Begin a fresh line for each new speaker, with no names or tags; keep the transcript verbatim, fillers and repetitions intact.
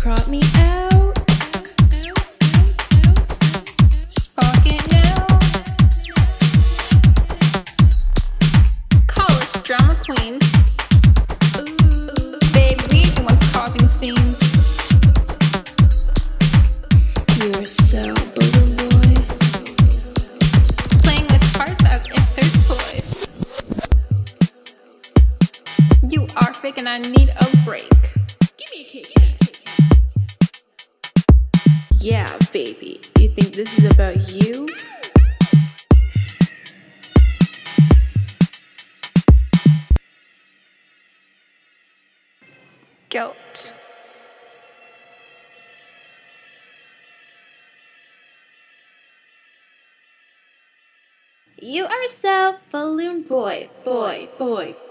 crop me out, spark it now. College drama queens, ooh, baby, we the ones causing scenes. You're so balloon boy, playing with hearts as if they're toys. You are fake and I need a break. Give me a kick. Yeah, baby, you think this is about you? Guilt. You are so balloon boy, boy, boy,